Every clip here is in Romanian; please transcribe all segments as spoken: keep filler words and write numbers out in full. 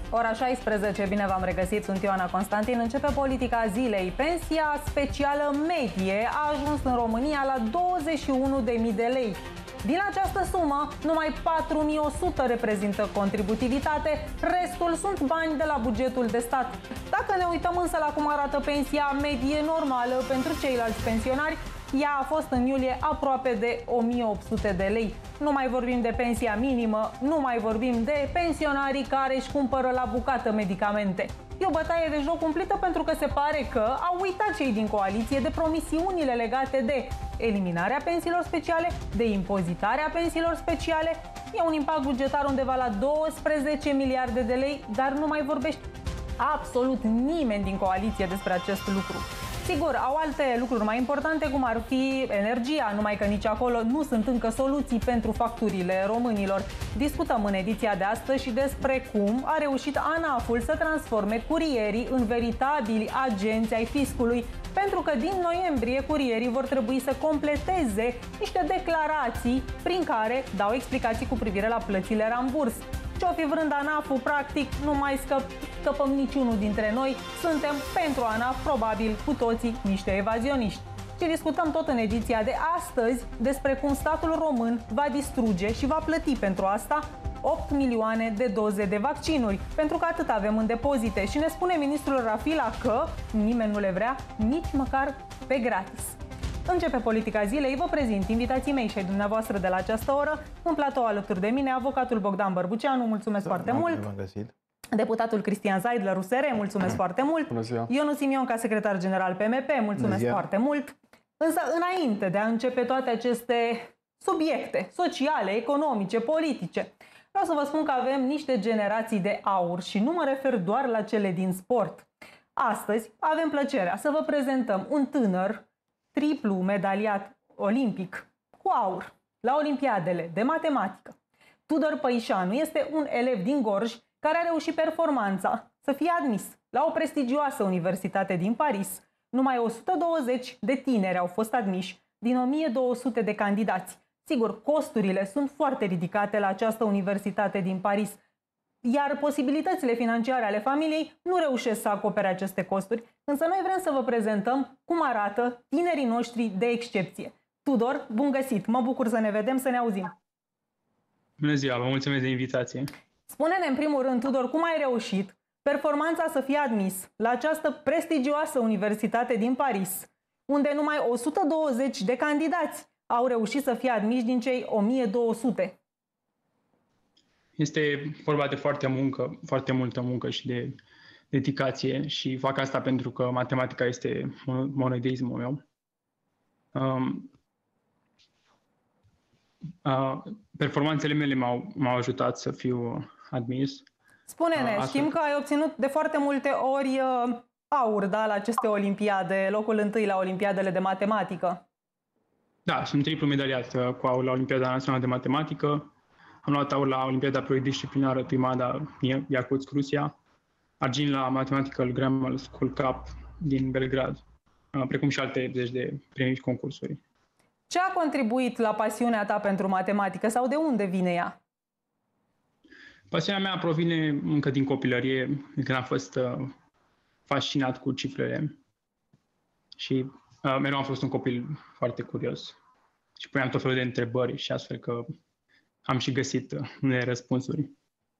Ora șaisprezece, bine v-am regăsit, sunt Ioana Constantin. Începe politica zilei. Pensia specială medie a ajuns în România la douăzeci și unu de mii de lei. Din această sumă, numai patru mii o sută reprezintă contributivitate, restul sunt bani de la bugetul de stat. Dacă ne uităm însă la cum arată pensia medie normală pentru ceilalți pensionari, ea a fost în iulie aproape de o mie opt sute de lei. Nu mai vorbim de pensia minimă, nu mai vorbim de pensionarii care își cumpără la bucată medicamente. E o bătaie de joc cumplită pentru că se pare că au uitat cei din coaliție de promisiunile legate de eliminarea pensiilor speciale, de impozitarea pensiilor speciale. E un impact bugetar undeva la douăsprezece miliarde de lei, dar nu mai vorbește absolut nimeni din coaliție despre acest lucru. Sigur, au alte lucruri mai importante, cum ar fi energia, numai că nici acolo nu sunt încă soluții pentru facturile românilor. Discutăm în ediția de astăzi și despre cum a reușit ANAF-ul să transforme curierii în veritabili agenți ai fiscului, pentru că din noiembrie curierii vor trebui să completeze niște declarații prin care dau explicații cu privire la plățile ramburs. Ce-o fi vrând ANAF-ul, practic, nu mai scăp, scăpăm niciunul dintre noi. Suntem pentru ANAF, probabil cu toții niște evazioniști. Și discutăm tot în ediția de astăzi despre cum statul român va distruge și va plăti pentru asta opt milioane de doze de vaccinuri, pentru că atât avem în depozite. Și ne spune ministrul Rafila că nimeni nu le vrea nici măcar pe gratis. Începe politica zilei, vă prezint invitații mei și ai dumneavoastră de la această oră. În platou alături de mine, avocatul Bogdan Bărbuceanu, mulțumesc da, foarte mult. Deputatul Cristian Zaidler, U S R, mulțumesc foarte mult. Ionu Simion, ca secretar general P M P, mulțumesc foarte mult. Însă, înainte de a începe toate aceste subiecte sociale, economice, politice, vreau să vă spun că avem niște generații de aur și nu mă refer doar la cele din sport. Astăzi avem plăcerea să vă prezentăm un tânăr triplu medaliat olimpic cu aur la Olimpiadele de matematică. Tudor Păișanu este un elev din Gorj care a reușit performanța să fie admis la o prestigioasă universitate din Paris. Numai o sută douăzeci de tineri au fost admiși din o mie două sute de candidați. Sigur, costurile sunt foarte ridicate la această universitate din Paris, iar posibilitățile financiare ale familiei nu reușesc să acopere aceste costuri, însă noi vrem să vă prezentăm cum arată tinerii noștri de excepție. Tudor, bun găsit! Mă bucur să ne vedem, să ne auzim! Bună ziua, vă mulțumesc de invitație! Spune-ne în primul rând, Tudor, cum ai reușit performanța să fie admis la această prestigioasă universitate din Paris, unde numai o sută douăzeci de candidați au reușit să fie admiși din cei o mie două sute. Este vorba de foarte muncă, foarte multă muncă și de dedicație și fac asta pentru că matematica este monodeismul meu. Um, uh, performanțele mele m-au, m-au ajutat să fiu admis. Spune-ne, uh, știm că ai obținut de foarte multe ori uh, aur, da, la aceste olimpiade, locul întâi la Olimpiadele de matematică. Da, sunt triplu medaliat uh, cu aur la Olimpiada Națională de Matematică. Am luat aur la Olimpiada pluridisciplinară Primada Iacutsk, Rusia, argint la Mathematical Grammar School Cup din Belgrad, precum și alte zeci de premii și concursuri. Ce a contribuit la pasiunea ta pentru matematică sau de unde vine ea? Pasiunea mea provine încă din copilărie, când am fost uh, fascinat cu cifrele și uh, mereu am fost un copil foarte curios și puneam tot felul de întrebări și astfel că am și găsit unele răspunsuri.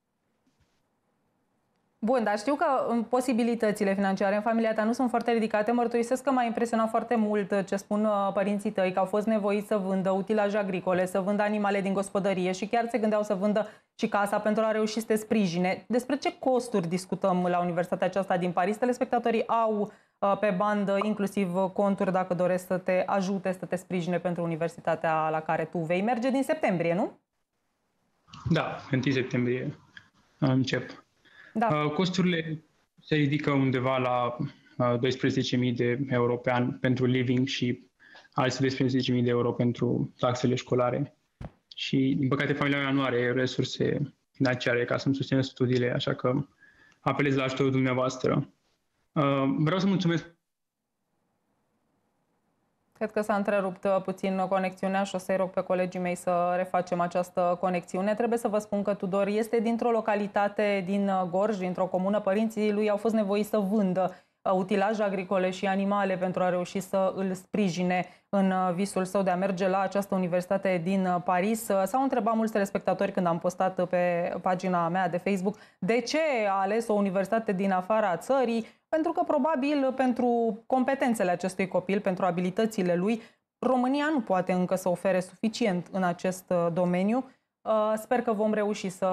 Bun, dar știu că posibilitățile financiare în familia ta nu sunt foarte ridicate. Mărturisesc că m-a impresionat foarte mult ce spun părinții tăi, că au fost nevoiți să vândă utilaje agricole, să vândă animale din gospodărie și chiar se gândeau să vândă și casa pentru a reuși să te sprijine. Despre ce costuri discutăm la Universitatea aceasta din Paris? Telespectatorii au pe bandă inclusiv conturi dacă doresc să te ajute, să te sprijine pentru universitatea la care tu vei merge din septembrie, nu? Da, întâi septembrie încep. Da. Costurile se ridică undeva la doisprezece mii de euro pe an pentru living și alți doisprezece mii de euro pentru taxele școlare. Și, din păcate, familia mea nu are resurse financiare ca să-mi susțină studiile, așa că apelez la ajutorul dumneavoastră. Vreau să mulțumesc. Cred că s-a întrerupt puțin conexiunea și o să-i rog pe colegii mei să refacem această conexiune. Trebuie să vă spun că Tudor este dintr-o localitate din Gorj, dintr-o comună. Părinții lui au fost nevoiți să vândă utilaje agricole și animale pentru a reuși să îl sprijine în visul său de a merge la această universitate din Paris. S-au întrebat mulți telespectatori când am postat pe pagina mea de Facebook de ce a ales o universitate din afara țării, pentru că probabil pentru competențele acestui copil, pentru abilitățile lui, România nu poate încă să ofere suficient în acest domeniu. Sper că vom reuși să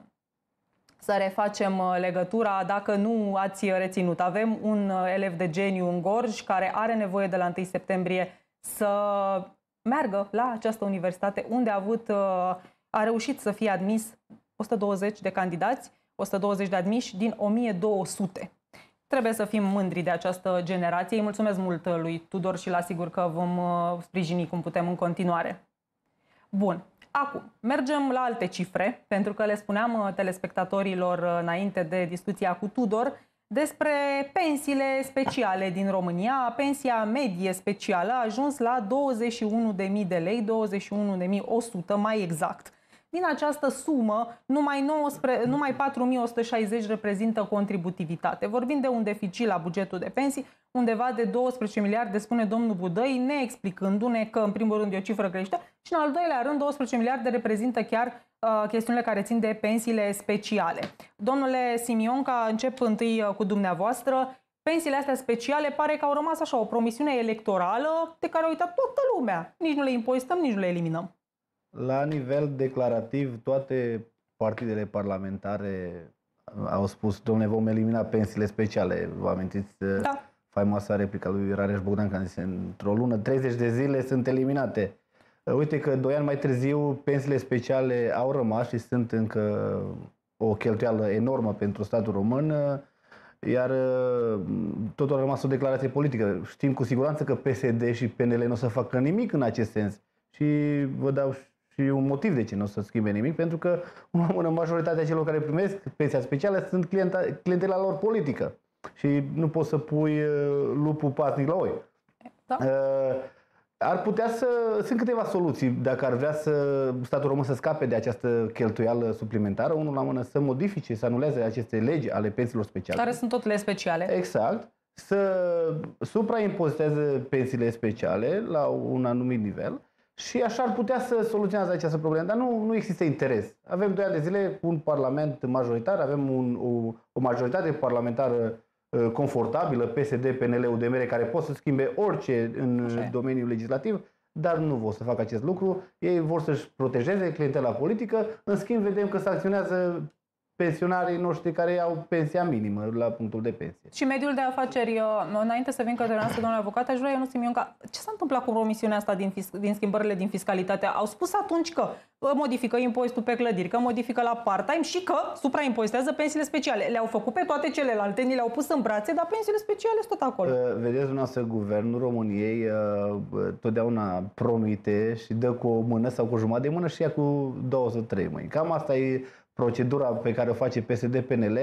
să refacem legătura. Dacă nu ați reținut, avem un elev de geniu în Gorj care are nevoie de la întâi septembrie să meargă la această universitate unde a avut, a reușit să fie admis o sută douăzeci de candidați, o sută douăzeci de admiși din o mie două sute. Trebuie să fim mândri de această generație. Îi mulțumesc mult lui Tudor și îl asigur că vom sprijini cum putem în continuare. Bun. Acum, mergem la alte cifre, pentru că le spuneam telespectatorilor înainte de discuția cu Tudor despre pensiile speciale din România. Pensia medie specială a ajuns la douăzeci și unu de mii de lei, douăzeci și unu de mii o sută mai exact. Din această sumă, numai, nouăsprezece, numai patru mii o sută șaizeci reprezintă contributivitate. Vorbim de un deficit la bugetul de pensii undeva de douăsprezece miliarde, spune domnul Budăi, neexplicându-ne că, în primul rând, e o cifră greșită și, în al doilea rând, douăsprezece miliarde reprezintă chiar uh, chestiunile care țin de pensiile speciale. Domnule Simionca, încep întâi cu dumneavoastră. Pensiile astea speciale pare că au rămas așa o promisiune electorală de care a uitat toată lumea. Nici nu le impozităm, nici nu le eliminăm. La nivel declarativ, toate partidele parlamentare au spus, domnule, vom elimina pensiile speciale. Vă amintiți da. faimoasa replica lui Rareș Bogdan, care zise, într-o lună, treizeci de zile sunt eliminate. Uite că doi ani mai târziu, pensiile speciale au rămas și sunt încă o cheltuială enormă pentru statul român, iar totul a rămas o declarație politică. Știm cu siguranță că P S D și P N L nu o să facă nimic în acest sens. Și vă dau și un motiv de ce nu o să schimbe nimic, pentru că în majoritatea celor care primesc pensia specială sunt clienta, clientela lor politică. Și nu poți să pui lupul pasnic la oi. Da. Ar putea să... Sunt câteva soluții dacă ar vrea să statul român să scape de această cheltuială suplimentară. Unul la mână să modifice, să anuleze aceste legi ale pensiilor speciale. Care sunt tot legi speciale. Exact. Să supraimpoziteze pensiile speciale la un anumit nivel și așa ar putea să soluționeze această problemă. Dar nu, nu există interes. Avem doi ani de zile un parlament majoritar, avem un, o, o majoritate parlamentară confortabilă, P S D, P N L, U D M R, care pot să schimbe orice în Așa. domeniul legislativ, dar nu vor să facă acest lucru. Ei vor să-și protejeze clientela politică. În schimb, vedem că sancționează pensionarii noștri care au pensia minimă la punctul de pensie. Și mediul de afaceri, înainte să vin către noastră, domnule avocat, aș vrea, eu nu Simionca, ce s-a întâmplat cu promisiunea asta din, din schimbările din fiscalitate? Au spus atunci că modifică impozitul pe clădiri, că modifică la part-time și că supraimpozitează pensiile speciale. Le-au făcut pe toate celelalte, ni le-au pus în brațe, dar pensiile speciale sunt tot acolo. Vedeți, dumneavoastră, guvernul României totdeauna promite și dă cu o mână sau cu jumătate de mână și ia cu două sau trei mâini. Cam asta e procedura pe care o face P S D P N L.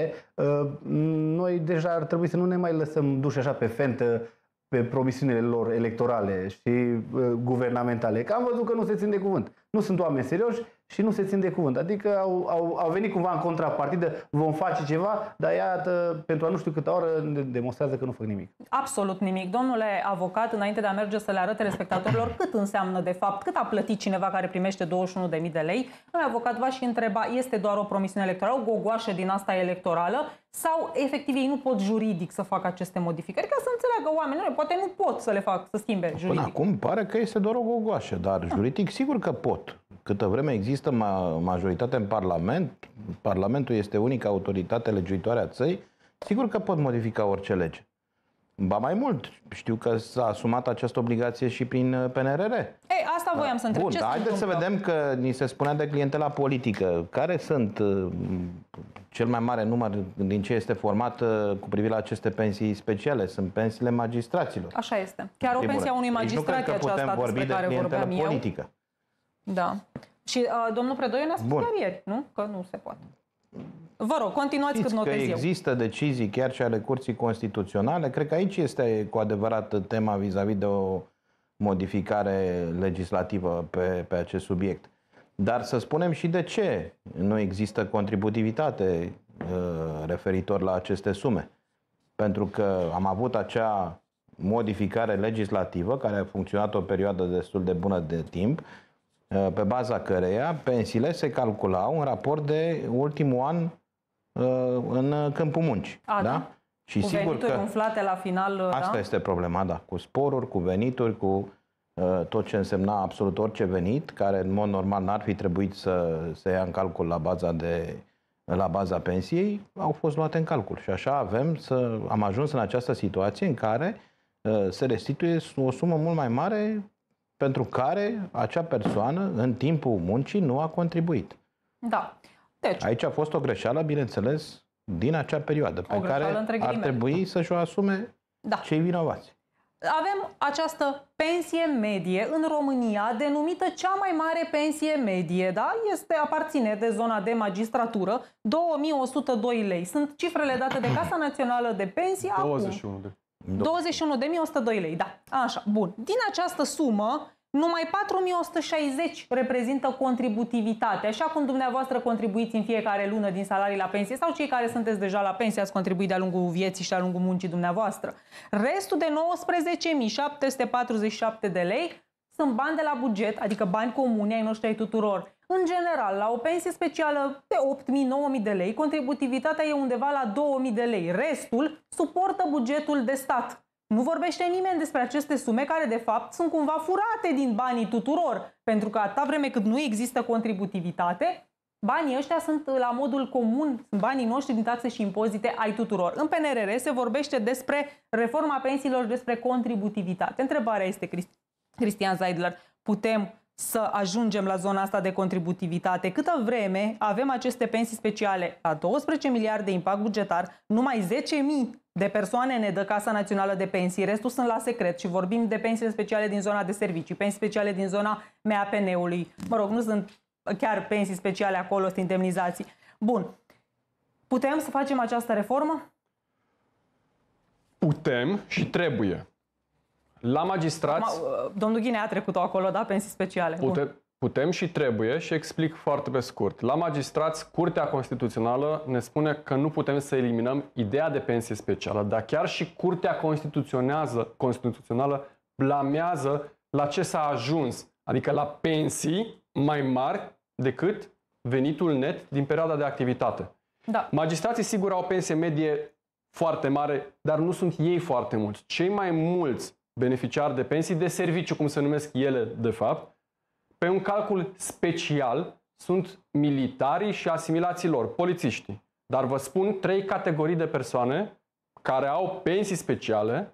Noi deja ar trebui să nu ne mai lăsăm duși așa pe fentă pe promisiunile lor electorale și guvernamentale. Că am văzut că nu se țin de cuvânt. Nu sunt oameni serioși și nu se țin de cuvânt. Adică au, au, au venit cumva în contrapartidă, vom face ceva, dar iată, pentru a nu știu câtă oră ne demonstrează că nu fac nimic. Absolut nimic. Domnule avocat, înainte de a merge să le arăte respectatorilor cât înseamnă de fapt, cât a plătit cineva care primește douăzeci și unu de mii de lei, domnule avocat va și întreba, este doar o promisiune electorală, o gogoașă din asta electorală, sau efectiv ei nu pot juridic să facă aceste modificări, ca să înțeleagă oamenii, poate nu pot să le fac, să schimbe juridic. Până acum pare că este doar o gogoașă, dar da. juridic sigur că pot. Câtă vreme există majoritate în Parlament, Parlamentul este unica autoritate legiuitoare a țării, sigur că pot modifica orice lege. Ba mai mult, știu că s-a asumat această obligație și prin P N R R. Ei, asta voiam să întreb. Bun, ce haideți să vedem că ni se spunea de clientela politică. Care sunt uh, cel mai mare număr din ce este format uh, cu privire la aceste pensii speciale? Sunt pensiile magistraților. Așa este. Chiar o pensie a unui magistrat e aceasta despre care vorbeam eu. Politică. Da. Și uh, domnul Predoiu ne-a spus chiar ieri, nu? Că nu se poate. Vă rog, continuați. Știți cât notez că eu. Există decizii chiar și ale Curții Constituționale. Cred că aici este cu adevărat tema vis-a-vis de o modificare legislativă pe, pe acest subiect. Dar să spunem și de ce nu există contributivitate uh, referitor la aceste sume. Pentru că am avut acea modificare legislativă care a funcționat o perioadă destul de bună de timp, uh, pe baza căreia pensiile se calculau în raport de ultimul an uh, în câmpul muncii. A, da? da? Și cu sigur venituri că umflate la final. asta da? este problema, da. Cu sporuri, cu venituri, cu uh, tot ce însemna absolut orice venit, care în mod normal n-ar fi trebuit să se ia în calcul la baza, de, la baza pensiei, au fost luate în calcul. Și așa avem să, am ajuns în această situație în care uh, se restituie o sumă mult mai mare pentru care acea persoană în timpul muncii nu a contribuit. Da. Deci, aici a fost o greșeală, bineînțeles, din acea perioadă, pe care ar trebui să-și o asume da. cei vinovați. Avem această pensie medie în România, denumită cea mai mare pensie medie, da? Este, aparține de zona de magistratură, două mii o sută doi lei. Sunt cifrele date de Casa Națională de Pensii douăzeci și unu acum. de douăzeci și unu de mii o sută doi lei, da. Așa, bun. Din această sumă, numai patru mii o sută șaizeci reprezintă contributivitate, așa cum dumneavoastră contribuiți în fiecare lună din salarii la pensie sau cei care sunteți deja la pensie ați contribuit de-a lungul vieții și de-a lungul muncii dumneavoastră. Restul de nouăsprezece mii șapte sute patruzeci și șapte de lei sunt bani de la buget, adică bani comuni ai noștri ai tuturor. În general, la o pensie specială de opt mii - nouă mii de lei, contributivitatea e undeva la două mii de lei. Restul suportă bugetul de stat. Nu vorbește nimeni despre aceste sume care, de fapt, sunt cumva furate din banii tuturor, pentru că atâta vreme cât nu există contributivitate, banii ăștia sunt la modul comun, sunt banii noștri din taxe și impozite ai tuturor. În P N R R se vorbește despre reforma pensiilor și despre contributivitate. Întrebarea este, Cristian Zeidler, putem să ajungem la zona asta de contributivitate? Câtă vreme avem aceste pensii speciale la douăsprezece miliarde impact bugetar, numai zece mii de persoane ne dă Casa Națională de Pensii, restul sunt la secret și vorbim de pensiile speciale din zona de servicii, pensii speciale din zona M A P N-ului. Mă rog, nu sunt chiar pensii speciale acolo, sunt indemnizații. Bun. Putem să facem această reformă? Putem și trebuie. La magistrați... Acum, domnul Ghinea a trecut-o acolo, da? Pensii speciale. Pute, putem și trebuie și explic foarte pe scurt. La magistrați, Curtea Constituțională ne spune că nu putem să eliminăm ideea de pensie specială, dar chiar și Curtea Constituțională blamează la ce s-a ajuns, adică la pensii mai mari decât venitul net din perioada de activitate. Da. Magistrații sigur au o pensie medie foarte mare, dar nu sunt ei foarte mulți. Cei mai mulți beneficiari de pensii de serviciu, cum se numesc ele de fapt, pe un calcul special sunt militarii și asimilații lor, polițiștii. Dar vă spun trei categorii de persoane care au pensii speciale.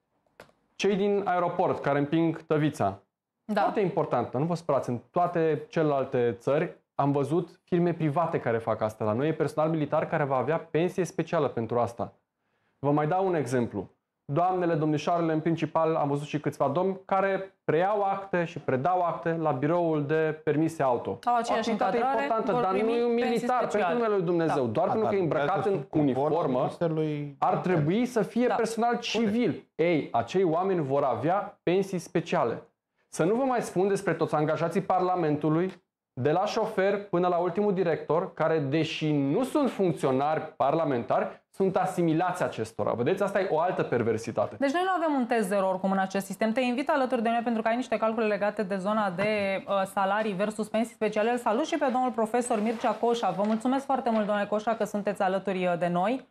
Cei din aeroport care împing tăvița. Da. Foarte important, nu vă sperați, în toate celelalte țări am văzut firme private care fac asta. La noi e personal militar care va avea pensie specială pentru asta. Vă mai dau un exemplu. Doamnele, domnișoarele, în principal am văzut și câțiva domni care preiau acte și predau acte la biroul de permise auto. Au aceeași încadrare, importantă, dar nu e un militar pentru numele lui Dumnezeu. Da. Doar da, pentru că e îmbrăcat în uniformă, ar trebui să fie da. personal civil. Ei, acei oameni vor avea pensii speciale. Să nu vă mai spun despre toți angajații Parlamentului, de la șofer până la ultimul director, care, deși nu sunt funcționari parlamentari, sunt asimilați acestora. Vedeți, asta e o altă perversitate. Deci noi nu avem un test zero oricum în acest sistem. Te invit alături de noi pentru că ai niște calcule legate de zona de uh, salarii versus pensii speciale. Îl salut și pe domnul profesor Mircea Coșa. Vă mulțumesc foarte mult, domnule Coșa, că sunteți alături de noi.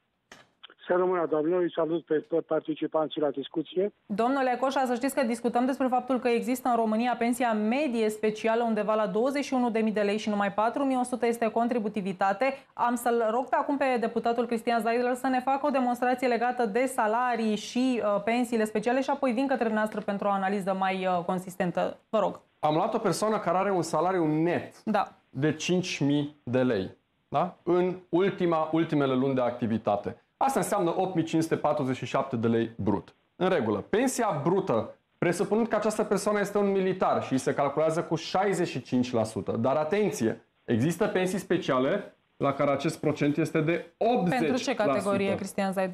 Să rămână, domnului, salut pe toți participanții la discuție. Domnule Coșa, să știți că discutăm despre faptul că există în România pensia medie specială undeva la douăzeci și unu de mii de lei și numai patru mii o sută este contributivitate. Am să-l rog pe acum pe deputatul Cristian Zeidler să ne facă o demonstrație legată de salarii și uh, pensiile speciale și apoi vin către noastră pentru o analiză mai uh, consistentă. Vă rog. Am luat o persoană care are un salariu net da. de cinci mii de lei, da? În ultima, ultimele luni de activitate. Asta înseamnă opt mii cinci sute patruzeci și șapte de lei brut. În regulă. Pensia brută, presupunând că această persoană este un militar și se calculează cu șaizeci și cinci la sută. Dar atenție, există pensii speciale la care acest procent este de optzeci la sută. Pentru ce categorie, Cristian Zeidler?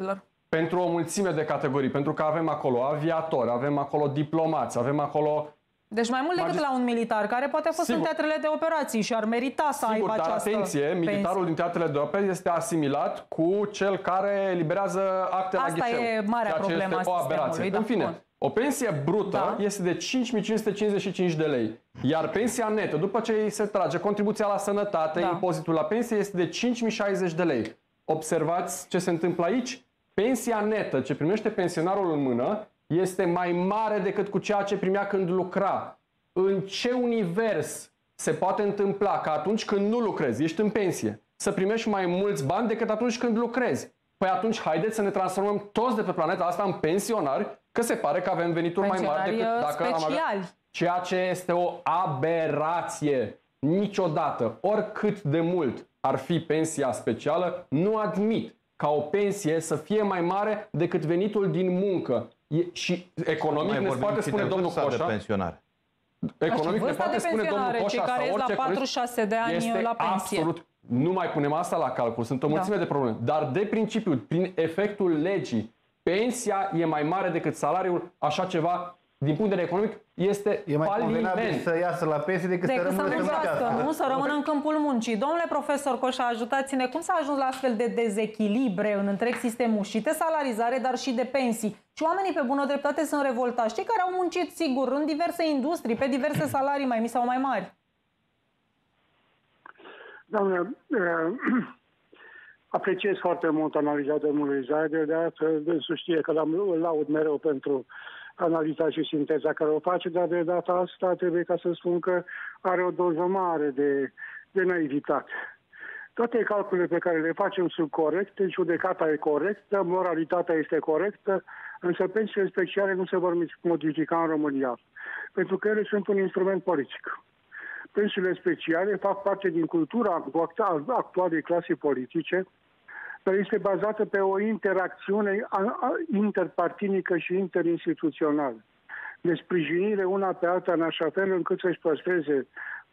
pentru o mulțime de categorii, pentru că avem acolo aviatori, avem acolo diplomați, avem acolo... Deci mai mult decât Magist... la un militar, care poate a fost Sigur. în teatrele de operații și ar merita să Sigur, aibă dar această atenție, pensie. militarul din teatrele de operații este asimilat cu cel care eliberează acte Asta la ghișeu. e marea problemă a sistemului. În fine, da. o pensie brută da. este de cinci mii cinci sute cincizeci și cinci de lei, iar pensia netă, după ce îi se trage contribuția la sănătate, da. impozitul la pensie, este de cinci mii șaizeci de lei. Observați ce se întâmplă aici? Pensia netă ce primește pensionarul în mână este mai mare decât cu ceea ce primea când lucra. În ce univers se poate întâmpla că atunci când nu lucrezi, ești în pensie, să primești mai mulți bani decât atunci când lucrezi? Păi atunci haideți să ne transformăm toți de pe planeta asta în pensionari, că se pare că avem venituri mai mari decât dacă speciali. am avea... Ceea ce este o aberație. Niciodată, oricât de mult ar fi pensia specială, nu admit ca o pensie să fie mai mare decât venitul din muncă. E, și economic ne poate spune domnul Coșa... pensionare. Economic ne poate spune domnul Coșa care sau orice la patruzeci și șase de ani este la pensie. Absolut. Nu mai punem asta la calcul. Sunt o mulțime da. de probleme. Dar de principiu, prin efectul legii, pensia e mai mare decât salariul, așa ceva, din punct de vedere economic, este e mai faliment. să iasă la pensie decât, decât să rămână să muncească, nu? Să rămână în câmpul muncii. Domnule profesor Coșa, ajutați-ne, cum s-a ajuns la astfel de dezechilibre în întreg sistemul și de salarizare, dar și de pensii? Și oamenii pe bună dreptate sunt revoltați. Cei care au muncit, sigur, în diverse industrii, pe diverse salarii mai mici sau mai mari. Doamne, apreciez foarte mult analiza domnului Zaide, de altfel dânsul știe că îl laud mereu pentru analiza și sinteza care o face, dar de data asta trebuie ca să spun că are o doză mare de, de naivitate. Toate calculele pe care le facem sunt corecte, judecata e corectă, moralitatea este corectă, însă pensiile speciale nu se vor modifica în România, pentru că ele sunt un instrument politic. Pensiile speciale fac parte din cultura actualei clase politice, dar este bazată pe o interacțiune interpartinică și interinstituțională, de sprijinire una pe alta în așa fel încât să-și păstreze,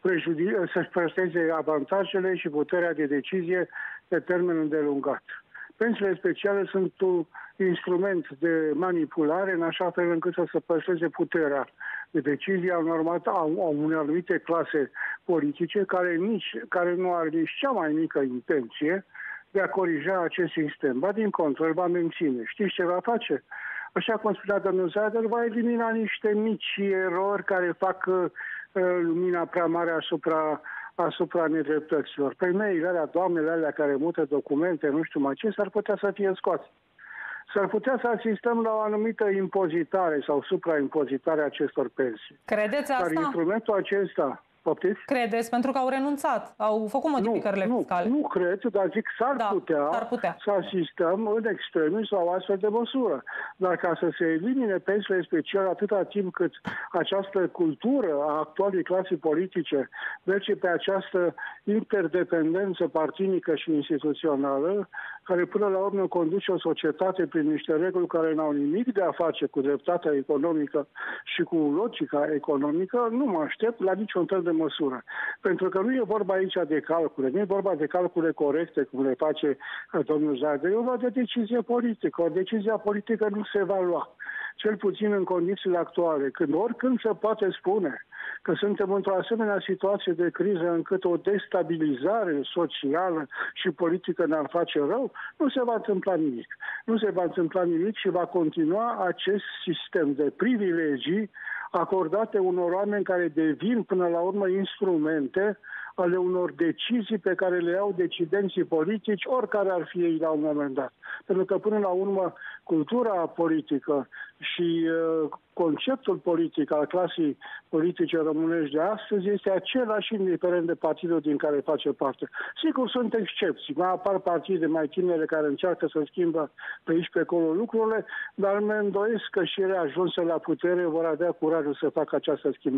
să-și păstreze avantajele și puterea de decizie pe termen îndelungat. Pensiile speciale sunt un instrument de manipulare în așa fel încât să se păstreze puterea de decizie a unei anumite clase politice care, nici, care nu are nici cea mai mică intenție de a corija acest sistem. Ba din contră, îl va menține. Știți ce va face? Așa cum spunea domnul Zader, va elimina niște mici erori care fac uh, lumina prea mare asupra, asupra nedreptăților. Femeile alea, doamnele alea care mută documente, nu știu mai ce, s-ar putea să fie scoase. S-ar putea să asistăm la o anumită impozitare sau supraimpozitare a acestor pensii. Credeți asta? Dar instrumentul acesta... Poftiți? Credeți? Pentru că au renunțat, au făcut modificările nu, fiscale. Nu, nu cred, dar zic s-ar da, putea, putea să asistăm în extremis sau astfel de măsură. Dar ca să se elimine pensiile speciale atâta timp cât această cultură a actualei clase politice merge pe această interdependență partinică și instituțională, care până la urmă conduce o societate prin niște reguli care n-au nimic de a face cu dreptatea economică și cu logica economică, nu mă aștept la niciun fel de măsură. Pentru că nu e vorba aici de calcule, nu e vorba de calcule corecte, cum le face domnul Zaide, e vorba de decizie politică. O decizie politică nu se va lua, cel puțin în condițiile actuale, când oricând se poate spune că suntem într-o asemenea situație de criză încât o destabilizare socială și politică ne-ar face rău, nu se va întâmpla nimic. Nu se va întâmpla nimic și va continua acest sistem de privilegii acordate unor oameni care devin până la urmă instrumente ale unor decizii pe care le iau decidenții politici, oricare ar fi ei la un moment dat. Pentru că până la urmă cultura politică și uh, conceptul politic al clasei politice românești de astăzi este același indiferent de partidul din care face parte. Sigur, sunt excepții. Mai apar partide mai tinere care încearcă să schimbă pe aici pe acolo lucrurile, dar mă îndoiesc că și ele ajunse la putere vor avea curajul să facă această schimbare.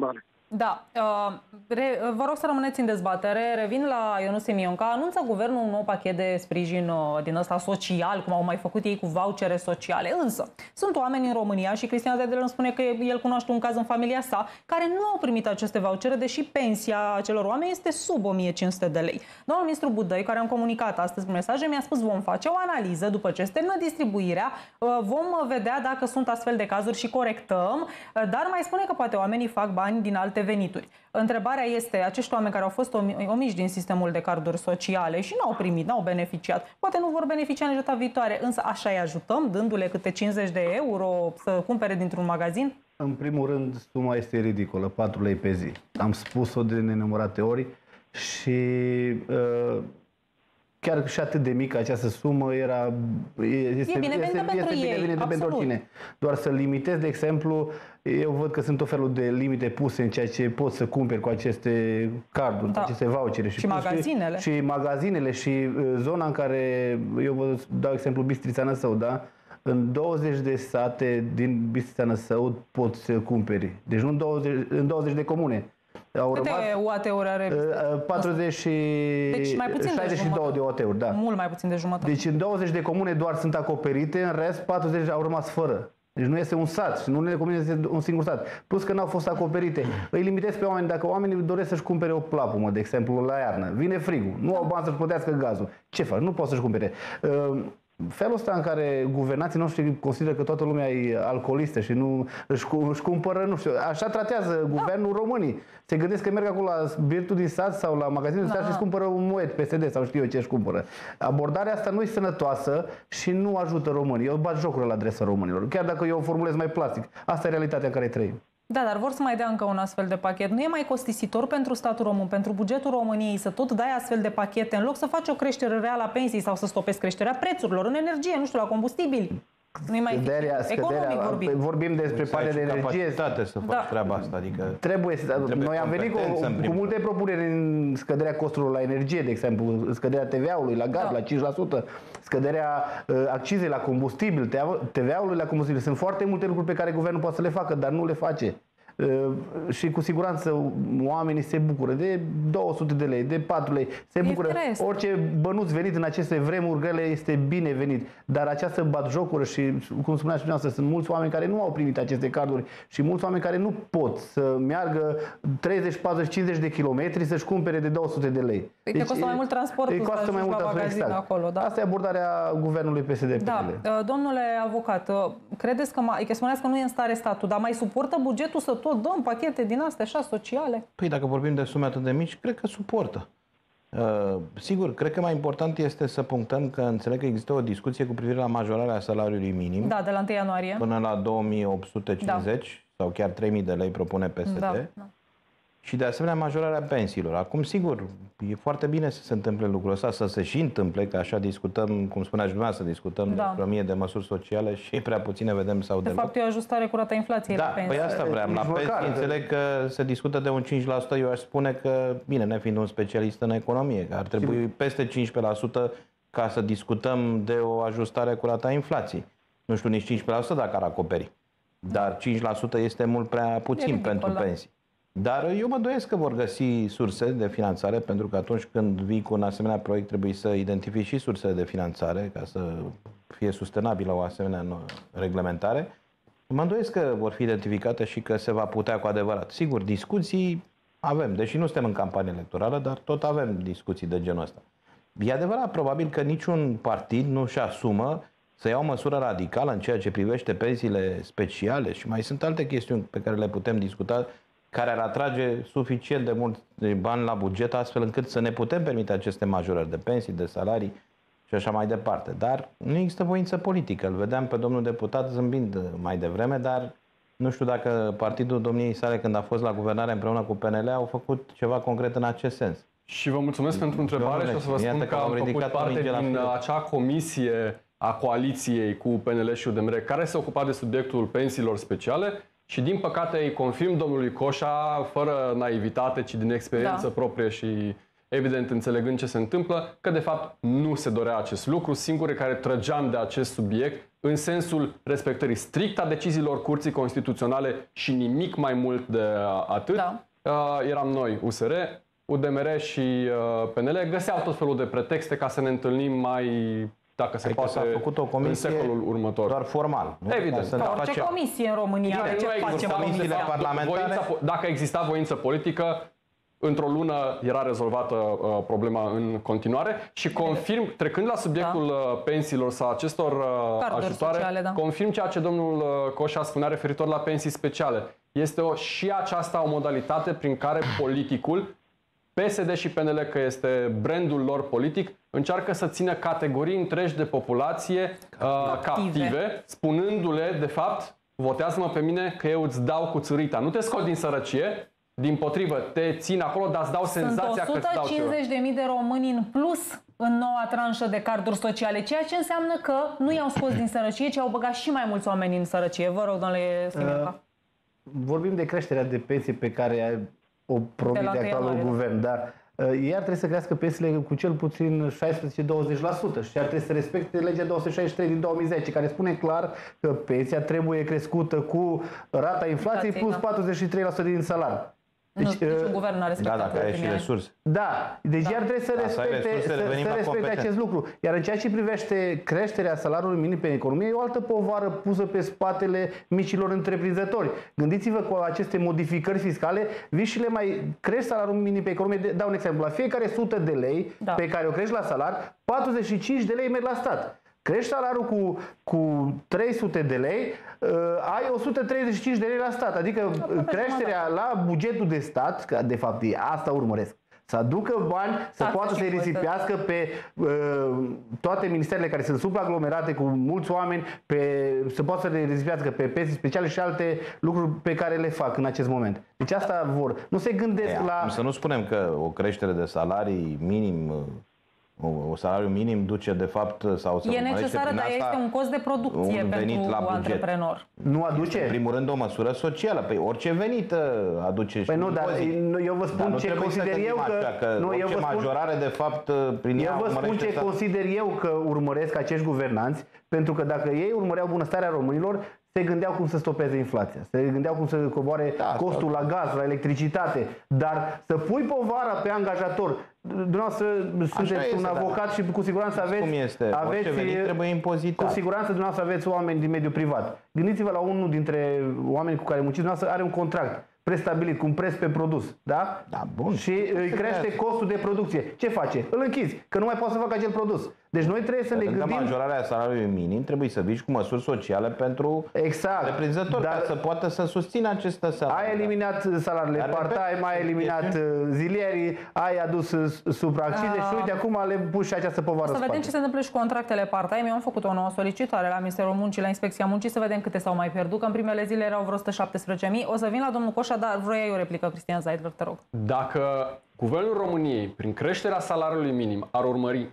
Da. Vă rog să rămâneți în dezbatere. Revin la Ionus Semionca. Anunță guvernul un nou pachet de sprijin din ăsta social, cum au mai făcut ei cu vouchere sociale. Însă, sunt oameni în România și Cristian Zadelă îmi spune că el cunoaște un caz în familia sa care nu au primit aceste vouchere, deși pensia acelor oameni este sub o mie cinci sute de lei. Domnul ministru Budăi, care am comunicat astăzi prin mesaje, mi-a spus vom face o analiză după ce se termină distribuirea, vom vedea dacă sunt astfel de cazuri și corectăm, dar mai spune că poate oamenii fac bani din alte venituri. Întrebarea este, acești oameni care au fost omiși din sistemul de carduri sociale și nu au primit, nu au beneficiat, poate nu vor beneficia nici data viitoare, însă așa îi ajutăm, dându-le câte cincizeci de euro să cumpere dintr-un magazin? În primul rând, suma este ridicolă, patru lei pe zi. Am spus-o de nenumărate ori și uh, chiar și atât de mică această sumă era, este, e binevenită este, pentru este ei, binevenită pentru oricine. Doar să limitezi, de exemplu, eu văd că sunt tot felul de limite puse în ceea ce poți să cumperi cu aceste carduri, da. cu aceste vouchere. Și, și magazinele. Și, și magazinele și uh, zona în care, eu vă dau exemplu Bistrița Năsău, da? În douăzeci de sate din Bistrița Năsău poți să cumperi. Deci nu în douăzeci, în douăzeci de comune. Au Câte U A T-uri are? patruzeci și deci mai puțin șaizeci și două de U A T-uri, da. Mult mai puțin de jumătate. Deci în douăzeci de comune doar sunt acoperite, în rest patruzeci au rămas fără. Deci nu este un sat și nu unele comune este un singur sat. Plus că n-au fost acoperite. Îi limitez pe oameni, dacă oamenii doresc să-și cumpere o plapumă, de exemplu, la iarnă, vine frigul, nu au bani să-și plătească gazul. Ce faci? Nu poți să-și cumpere. Felul ăsta în care guvernații noștri consideră că toată lumea e alcoolistă și nu își, își cumpără, nu știu, așa tratează da. guvernul românii. Se gândesc că merg acolo la birtul din sat sau la magazinul din da. sat și își cumpără un moet P S D sau știu eu ce își cumpără. Abordarea asta nu e sănătoasă și nu ajută românii. Eu bat jocuri la adresa românilor. Chiar dacă eu o formulez mai plastic. Asta e realitatea în care trăim. Da, dar vor să mai dea încă un astfel de pachet. Nu e mai costisitor pentru statul român, pentru bugetul României să tot dai astfel de pachete în loc să faci o creștere reală a pensiei sau să stopezi creșterea prețurilor în energie, nu știu, la combustibili? Nu e mai scăderea, scăderea, vorbim. vorbim despre partea de energie. Să faci da. treaba asta, adică trebuie, trebuie noi am venit cu, cu multe propuneri în scăderea costurilor la energie, de exemplu, scăderea T V A-ului la gaz da. la cinci la sută, scăderea uh, accizei la combustibil, T V A-ului la combustibil. Sunt foarte multe lucruri pe care guvernul poate să le facă, dar nu le face. Uh, și cu siguranță oamenii se bucură de două sute de lei, de patru lei, se bucură. Orice bănuț venit în aceste vremuri grele este binevenit. Dar această batjocură și, cum spuneați și dumneavoastră, sunt mulți oameni care nu au primit aceste carduri și mulți oameni care nu pot să meargă treizeci, patruzeci, cincizeci de kilometri să-și cumpere de două sute de lei. Deci, deci costă mai mult transportul îi costă mai mult transportul, exact. Acolo, da? Asta e abordarea guvernului P S D. Da. Domnule avocat, credeți că, că spuneați că nu e în stare statul, dar mai suportă bugetul să tot dăm pachete din astea așa sociale? Păi dacă vorbim de sume atât de mici, cred că suportă. Uh, sigur, cred că mai important este să punctăm că înțeleg că există o discuție cu privire la majorarea salariului minim. Da, de la întâi ianuarie. Până la două mii opt sute cincizeci da. sau chiar trei mii de lei propune P S D. Da, da. Și de asemenea majorarea pensiilor. Acum, sigur, e foarte bine să se întâmple lucrul ăsta, să se și întâmple, că așa discutăm, cum spunea și dumneavoastră, discutăm da. de o mie de măsuri sociale și prea puține vedem sau de deloc. fapt, e o ajustare curată a inflației da, la pensii. Păi asta vreau. La pensii înțeleg că se discută de un cinci la sută. Eu aș spune că, bine, nefiind un specialist în economie, că ar trebui peste cincisprezece la sută ca să discutăm de o ajustare curată a inflației. Nu știu nici cincisprezece la sută dacă ar acoperi. Dar cinci la sută este mult prea puțin ridicol, pentru da. pensii. Dar eu mă îndoiesc că vor găsi surse de finanțare, pentru că atunci când vii cu un asemenea proiect trebuie să identifici și sursele de finanțare ca să fie sustenabilă o asemenea reglementare. Mă îndoiesc că vor fi identificate și că se va putea cu adevărat. Sigur, discuții avem, deși nu suntem în campanie electorală, dar tot avem discuții de genul ăsta. E adevărat, probabil că niciun partid nu își asumă să ia o măsură radicală în ceea ce privește pensiile speciale și mai sunt alte chestiuni pe care le putem discuta care ar atrage suficient de mulți bani la buget, astfel încât să ne putem permite aceste majorări de pensii, de salarii și așa mai departe. Dar nu există voință politică. Îl vedeam pe domnul deputat zâmbind mai devreme, dar nu știu dacă partidul domniei sale, când a fost la guvernare împreună cu P N L, au făcut ceva concret în acest sens. Și vă mulțumesc pentru întrebare și o să vă spun că am făcut parte din acea comisie a coaliției cu P N L și U D M R care se ocupa de subiectul pensiilor speciale. Și din păcate îi confirm domnului Coșa, fără naivitate, ci din experiență da. proprie și evident înțelegând ce se întâmplă, că de fapt nu se dorea acest lucru. Singurii care trăgeam de acest subiect în sensul respectării strict a deciziilor Curții Constituționale și nimic mai mult de atât, da. eram noi, U S R, U D M R și P N L, găseau tot felul de pretexte ca să ne întâlnim mai, dacă se adică poate, făcut o comisie în secolul următor. Doar formal. Nu? Evident. Să Ca orice face... comisie în România. Bine, ce nu facem comisiile acum? parlamentare. Voința, dacă exista voință politică, într-o lună era rezolvată uh, problema în continuare și confirm, trecând la subiectul da. uh, pensiilor sau acestor uh, ajutoare, sociale, da. confirm ceea ce domnul uh, Coșa spunea referitor la pensii speciale. Este o, și aceasta o modalitate prin care politicul, P S D și P N L, că este brandul lor politic, încearcă să țină categorii întregi de populație uh, captive, captive spunându-le, de fapt, votează-mă pe mine că eu îți dau cu țărita. Nu te scot din sărăcie, dimpotrivă, te țin acolo, dar îți dau senzația că îți dau ceva. Sunt o sută cincizeci de mii de români în plus în noua tranșă de carduri sociale, ceea ce înseamnă că nu i-au scos din sărăcie, ci au băgat și mai mulți oameni în sărăcie. Vă rog, domnule Simiaca. Uh, vorbim de creșterea de pensii pe care o promite actualul guvern, dar uh, ei ar trebui să crească pensiile cu cel puțin șaisprezece douăzeci la sută și ar trebui să respecte legea două sute șaizeci și trei din două mii zece, care spune clar că pensia trebuie crescută cu rata inflației plus patruzeci și trei la sută din salariu. Deci, nu, niciun guvern nu a respectat. Da, dacă ai și resurse. Da, deci da. Iar trebuie să respecte, să, să respecte acest lucru. Iar în ceea ce privește creșterea salariului minim pe economie, e o altă povară pusă pe spatele micilor întreprinzători. Gândiți-vă cu aceste modificări fiscale, vii și le mai crești salariul minim pe economie. Dau un exemplu, la fiecare sută de lei da. pe care o crești la salar, patruzeci și cinci de lei merg la stat. Crești salariul cu, cu trei sute de lei, uh, ai o sută treizeci și cinci de lei la stat. Adică da, creșterea la bugetul de stat, că de fapt e asta urmăresc, să aducă bani, să Taxe poată să-i risipească pe uh, toate ministerele care sunt supraaglomerate cu mulți oameni, pe, să poată să le risipească pe pensii speciale și alte lucruri pe care le fac în acest moment. Deci asta vor. Nu se gândesc Ea, la... Să nu spunem că o creștere de salarii minim... O salariu minim duce de fapt sau să e necesară, dar este un cost de producție un pentru la antreprenor. Nu aduce? În primul rând o măsură socială. Păi orice venit aduce și păi nu, dar eu vă spun ce consider eu că, că nu, eu vă spun, majorare de fapt prin eu vă spun ce consider eu că urmăresc acești guvernanți, pentru că dacă ei urmăreau bunăstarea românilor, se gândeau cum să stopeze inflația, se gândeau cum să coboare da, costul la gaz, la electricitate, dar să pui povara pe angajator. Dumneavoastră sunteți un avocat și cu siguranță aveți, cum este? aveți trebuie impozitat. Cu siguranță dumneavoastră aveți oameni din mediul privat. Gândiți-vă la unul dintre oamenii cu care munciți, dumneavoastră are un contract prestabilit, cu un preț pe produs, da? Da, bun. Și îi crește costul de producție. Ce face? Îl închizi, că nu mai poate să facă acel produs. Deci noi trebuie să ne gândim... majorarea salariului minim trebuie să vii cu măsuri sociale pentru exact. reprezentatori, dar ca să poată să susțină aceste salarii. Ai eliminat salariile part-time, ai eliminat zilierii, ai adus supraaccize și uite, acum le pus și această povară. Să vedem ce se întâmplă și cu contractele part-time. Eu am făcut o nouă solicitare la Ministerul Muncii, la Inspecția Muncii, să vedem câte s-au mai pierdut, că în primele zile erau vreo o sută șaptesprezece mii. O să vin la domnul Coșa, dar vroiai o replică, Cristian Zaidler, te rog. Dacă Guvernul României, prin creșterea salariului minim, ar urmări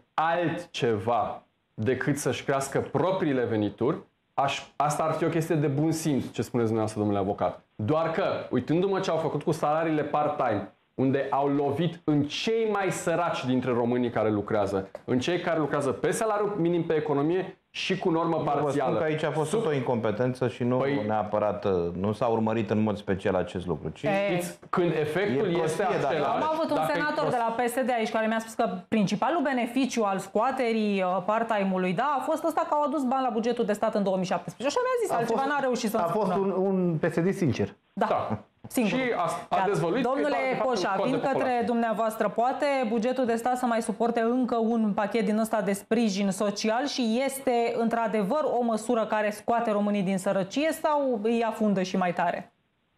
altceva decât să-și crească propriile venituri, aș, asta ar fi o chestie de bun simț, ce spuneți dumneavoastră, domnule avocat. Doar că, uitându-mă ce au făcut cu salariile part-time, unde au lovit în cei mai săraci dintre românii care lucrează, în cei care lucrează pe salariul minim pe economie și cu normă parțială. Vă spun că aici a fost Sub... o incompetență și nu păi... neapărat, nu s-a urmărit în mod special acest lucru. Ci... Știți, când efectul e este același... Am avut un senator de la P S D aici care mi-a spus că principalul beneficiu al scoaterii part-time-ului, da, a fost ăsta că au adus bani la bugetul de stat în două mii șaptesprezece. Și așa mi-a zis, a altceva n-a reușit să-mi spună. A fost un, un P S D sincer. Da. da. Singur. Și a, a dezvăluit. Domnule Coșa, vin către dumneavoastră. Poate bugetul de stat să mai suporte încă un pachet din ăsta de sprijin social și este într-adevăr o măsură care scoate românii din sărăcie sau îi afundă și mai tare?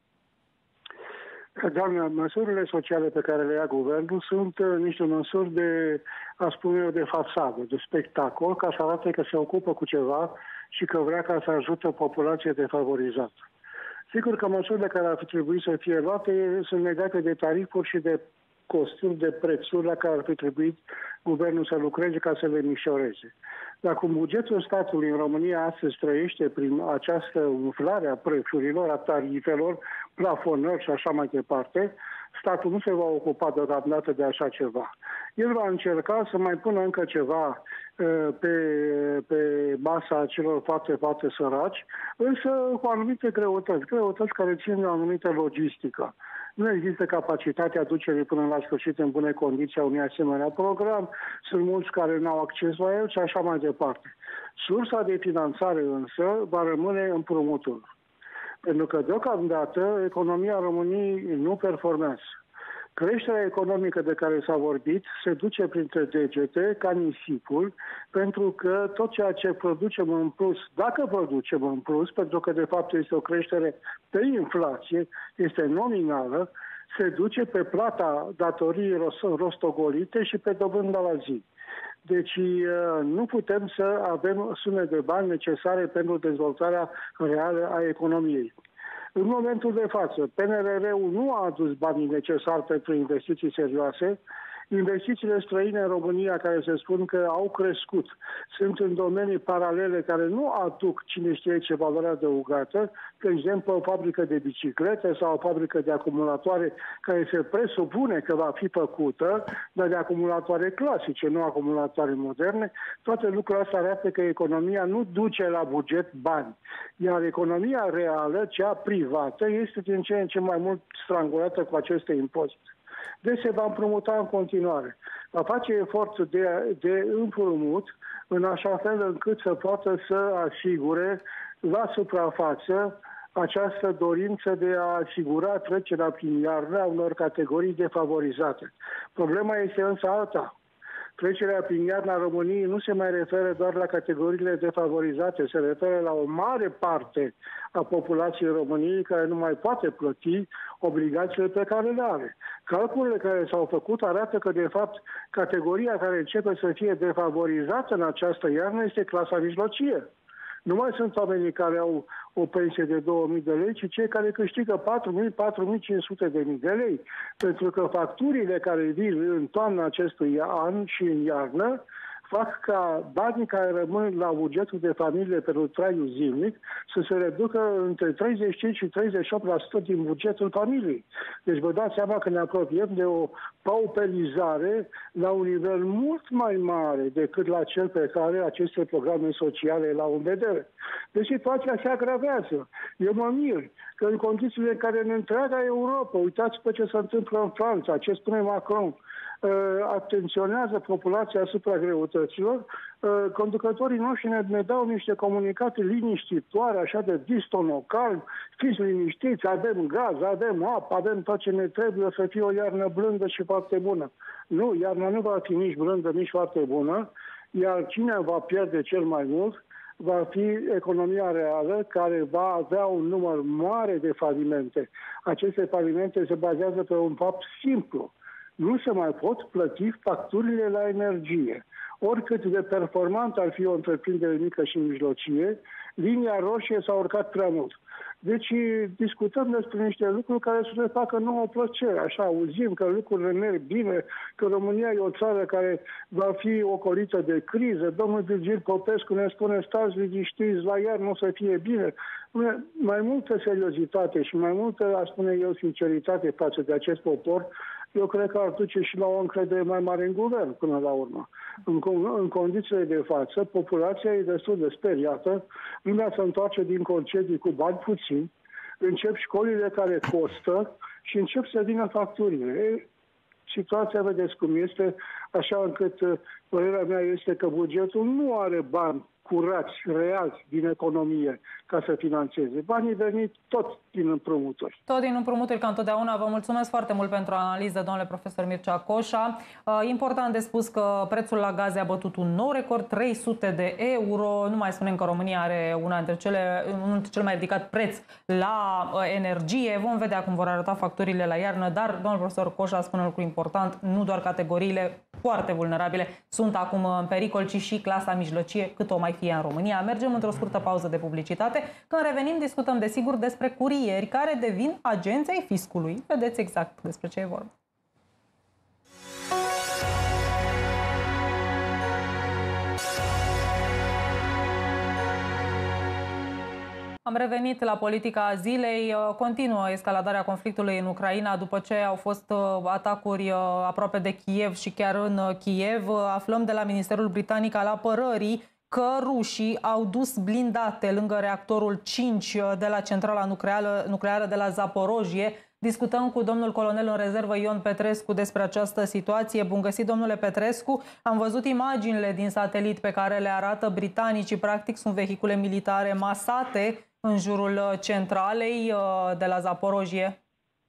Doamne, măsurile sociale pe care le ia guvernul sunt niște măsuri de, a spune eu, de fațadă, de spectacol, ca să arate că se ocupă cu ceva și că vrea ca să ajută populația defavorizată. Sigur că măsurile care ar fi trebuit să fie luate sunt legate de tarifuri și de costuri, de prețuri la care ar fi trebuit guvernul să lucreze ca să le mișoreze. Dar cum bugetul statului în România astăzi trăiește prin această umflare a prețurilor, a tarifelor, plafonări și așa mai departe, statul nu se va ocupa deocamdată de așa ceva. El va încerca să mai pună încă ceva pe, pe masa celor foarte, foarte săraci, însă cu anumite greutăți, greutăți care țin de o anumită logistică. Nu există capacitatea aducerii până la sfârșit în bune condiții a unui asemenea program, sunt mulți care nu au acces la el și așa mai departe. Sursa de finanțare însă va rămâne împrumutul. Pentru că deocamdată economia României nu performează. Creșterea economică de care s-a vorbit se duce printre degete ca nisipul, pentru că tot ceea ce producem în plus, dacă producem în plus, pentru că de fapt este o creștere pe inflație, este nominală, se duce pe plata datoriei rostogolite și pe dobânda la zi. Deci nu putem să avem sume de bani necesare pentru dezvoltarea reală a economiei. În momentul de față, P N R R-ul nu a adus banii necesari pentru investiții serioase. Investițiile străine în România, care se spun că au crescut, sunt în domenii paralele care nu aduc cine știe ce valoare adăugată, de exemplu o fabrică de biciclete sau o fabrică de acumulatoare care se presupune că va fi făcută, dar de acumulatoare clasice, nu acumulatoare moderne. Toate lucrurile astea arată că economia nu duce la buget bani, iar economia reală, cea privată, este din ce în ce mai mult strangulată cu aceste impozite. Deci se va împrumuta în continuare. Va face efortul de, de împrumut în așa fel încât să poată să asigure la suprafață această dorință de a asigura trecerea prin iarnă a unor categorii defavorizate. Problema este însă alta. Trecerea prin iarna României nu se mai referă doar la categoriile defavorizate, se referă la o mare parte a populației României care nu mai poate plăti obligațiile pe care le are. Calculele care s-au făcut arată că, de fapt, categoria care începe să fie defavorizată în această iarnă este clasa mijlocie. Nu mai sunt oamenii care au o pensie de două mii de lei, ci cei care câștigă patru mii - patru mii cinci sute de mii de lei. Pentru că facturile care vin în toamna acestui an și în iarnă fac ca banii care rămân la bugetul de familie pentru traiul zilnic să se reducă între treizeci și cinci și treizeci și opt la sută din bugetul familiei. Deci vă dați seama că ne apropiem de o pauperizare la un nivel mult mai mare decât la cel pe care aceste programe sociale l-au în vedere. Deci situația se agravează. Eu mă mir că în condițiile în care în întreaga Europa, uitați pe ce se întâmplă în Franța, ce spune Macron, atenționează populația asupra greutăților, conducătorii noștri ne, ne dau niște comunicate liniștitoare, așa de distonul calm, fiți liniștiți, avem gaz, avem apă, avem tot ce ne trebuie, o să fie o iarnă blândă și foarte bună. Nu, iarna nu va fi nici blândă, nici foarte bună, iar cine va pierde cel mai mult va fi economia reală, care va avea un număr mare de falimente. Aceste falimente se bazează pe un fapt simplu. Nu se mai pot plăti facturile la energie. Oricât de performant ar fi o întreprindere mică și mijlocie, linia roșie s-a urcat prea mult. Deci discutăm despre niște lucruri care să ne facă nouă plăcere. Așa, auzim că lucrurile merg bine, că România e o țară care va fi ocolită de criză. Domnul Virgil Popescu ne spune, stați liniștiți, la iarnă o să fie bine. Mai multă seriozitate și mai multă, aș spune eu, sinceritate față de acest popor, eu cred că ar duce și la o încredere mai mare în guvern până la urmă. În, în condițiile de față, populația e destul de speriată, lumea se întoarce din concedii cu bani puțini, încep școlile care costă și încep să vină facturile. Situația, vedeți cum este, așa încât părerea mea este că bugetul nu are bani curați, reali din economie ca să finanțeze. Banii veniți tot din împrumuturi. Tot din împrumuturi, ca întotdeauna. Vă mulțumesc foarte mult pentru analiză, domnule profesor Mircea Coșa. Important de spus că prețul la gaze a bătut un nou record, trei sute de euro. Nu mai spunem că România are una dintre cele, unul dintre cel mai ridicat preț la energie. Vom vedea cum vor arăta facturile la iarnă, dar domnul profesor Coșa spune un lucru important, nu doar categoriile foarte vulnerabile sunt acum în pericol, ci și clasa mijlocie, cât o mai fie în România. Mergem într-o scurtă pauză de publicitate. Când revenim, discutăm desigur despre curieri care devin agenți ai fiscului. Vedeți exact despre ce e vorba. Am revenit la politica zilei. Continuă escaladarea conflictului în Ucraina după ce au fost atacuri aproape de Kiev și chiar în Kiev. Aflăm de la Ministerul Britanic al Apărării că rușii au dus blindate lângă reactorul cinci de la centrala nucleară, nucleară de la Zaporojie Discutăm cu domnul colonel în rezervă Ion Petrescu despre această situație. Bun găsit, domnule Petrescu. Am văzut imaginile din satelit pe care le arată britanicii. Practic sunt vehicule militare masate în jurul centralei de la Zaporojie.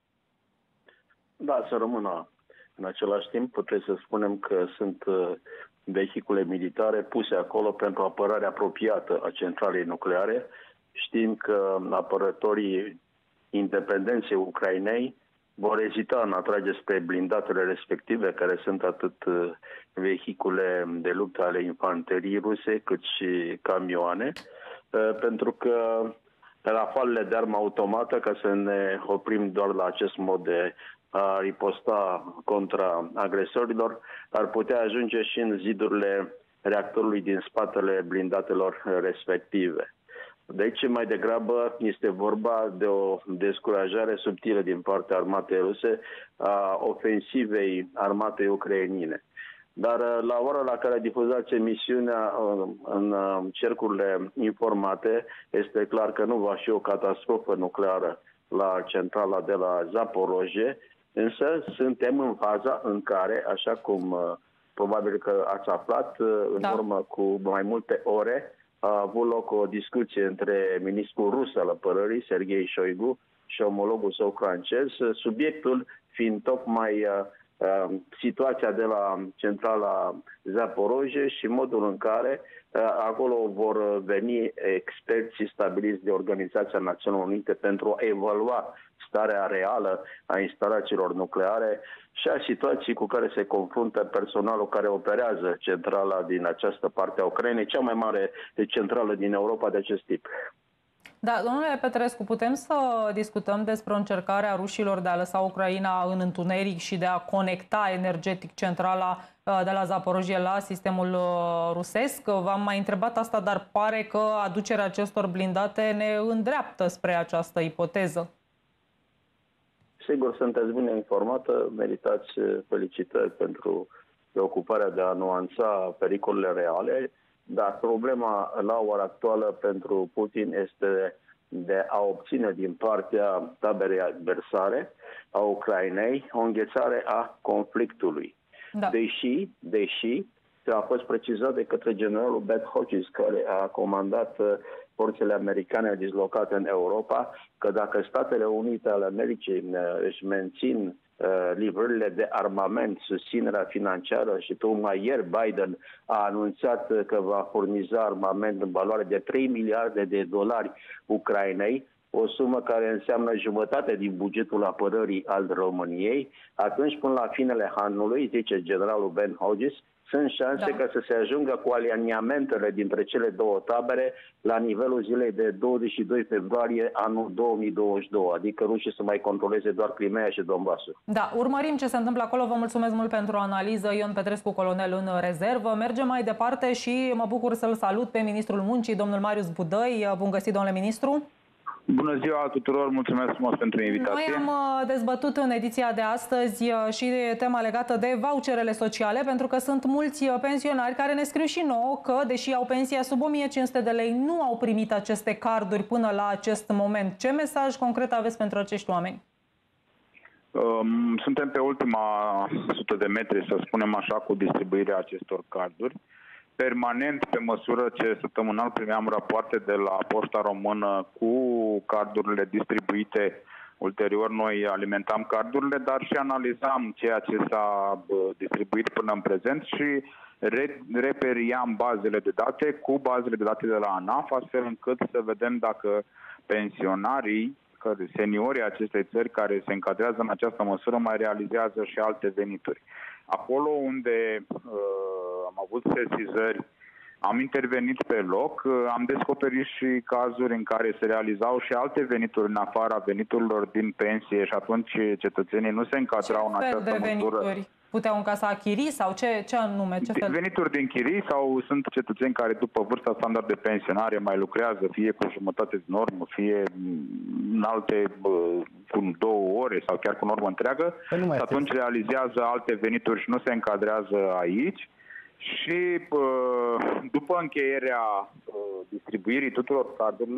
Da, să rămână. În același timp, putem să spunem că sunt vehicule militare puse acolo pentru apărare apropiată a centralei nucleare. Știm că apărătorii independenței Ucrainei vor ezita în a trage spre blindatele respective, care sunt atât vehicule de luptă ale infanteriei ruse, cât și camioane, pentru că rafalele de armă automată, ca să ne oprim doar la acest mod de a riposta contra agresorilor, ar putea ajunge și în zidurile reactorului din spatele blindatelor respective. Deci, mai degrabă, este vorba de o descurajare subtilă din partea armatei ruse a ofensivei armatei ucrainene. Dar la ora la care difuzați emisiunea în cercurile informate, este clar că nu va fi o catastrofă nucleară la centrala de la Zaporojie, însă suntem în faza în care, așa cum probabil că ați aflat, în da. urmă cu mai multe ore, a avut loc o discuție între ministrul rus al apărării, Sergei Shoigu, și omologul său francez, subiectul fiind tocmai uh, uh, situația de la centrala Zaporojie și modul în care uh, acolo vor veni experții stabiliți de Organizația Națiunilor Unite pentru a evalua starea reală a instalațiilor nucleare și a situației cu care se confruntă personalul care operează centrala din această parte a Ucrainei, cea mai mare centrală din Europa de acest tip. Da, domnule Petrescu, putem să discutăm despre o încercare a rușilor de a lăsa Ucraina în întuneric și de a conecta energetic centrala de la Zaporojie la sistemul rusesc? V-am mai întrebat asta, dar pare că aducerea acestor blindate ne îndreaptă spre această ipoteză. Sigur, sunteți bine informată, meritați felicitări pentru preocuparea de a nuanța pericolele reale, dar problema la ora actuală pentru Putin este de a obține din partea taberei adversare a Ucrainei o înghețare a conflictului. Da. Deși, deși a fost precizat de către generalul Ben Hodges, care a comandat forțele americane dislocate în Europa, că dacă Statele Unite ale Americii își mențin uh, livrările de armament, susținerea financiară și tocmai ieri Biden a anunțat că va furniza armament în valoare de trei miliarde de dolari Ucrainei, o sumă care înseamnă jumătate din bugetul apărării al României, atunci până la finele anului, zice generalul Ben Hodges, sunt șanse da. ca să se ajungă cu aliniamentele dintre cele două tabere la nivelul zilei de douăzeci și doi februarie anul două mii douăzeci și doi, adică rușii să mai controleze doar Crimea și Donbassul. Da, urmărim ce se întâmplă acolo. Vă mulțumesc mult pentru analiză. Ion Petrescu, colonel în rezervă. Mergem mai departe și mă bucur să-l salut pe ministrul muncii, domnul Marius Budăi. Bun găsit, domnule ministru! Bună ziua tuturor, mulțumesc frumos pentru invitație. Noi am dezbătut în ediția de astăzi și tema legată de voucherele sociale, pentru că sunt mulți pensionari care ne scriu și nouă că, deși au pensia sub o mie cinci sute de lei, nu au primit aceste carduri până la acest moment. Ce mesaj concret aveți pentru acești oameni? Suntem pe ultima sută de metri, să spunem așa, cu distribuirea acestor carduri. Permanent, pe măsură ce săptămânal primeam rapoarte de la Poșta Română cu cardurile distribuite, ulterior noi alimentam cardurile, dar și analizam ceea ce s-a distribuit până în prezent și re reperiam bazele de date cu bazele de date de la ANAF, astfel încât să vedem dacă pensionarii, seniorii acestei țări care se încadrează în această măsură mai realizează și alte venituri. Acolo unde uh, am avut sesizări, am intervenit pe loc, uh, am descoperit și cazuri în care se realizau și alte venituri în afara veniturilor din pensie și atunci cetățenii nu se încadrau în această măsură. Venituri puteau încasa chirii sau ce, ce anume? Ce fel? Venituri din chirii sau sunt cetățeni care după vârsta standard de pensionare mai lucrează fie cu jumătate de normă, fie în alte cu două ore sau chiar cu normă întreagă, și atunci realizează alte venituri și nu se încadrează aici. Și după încheierea distribuirii tuturor cardurilor,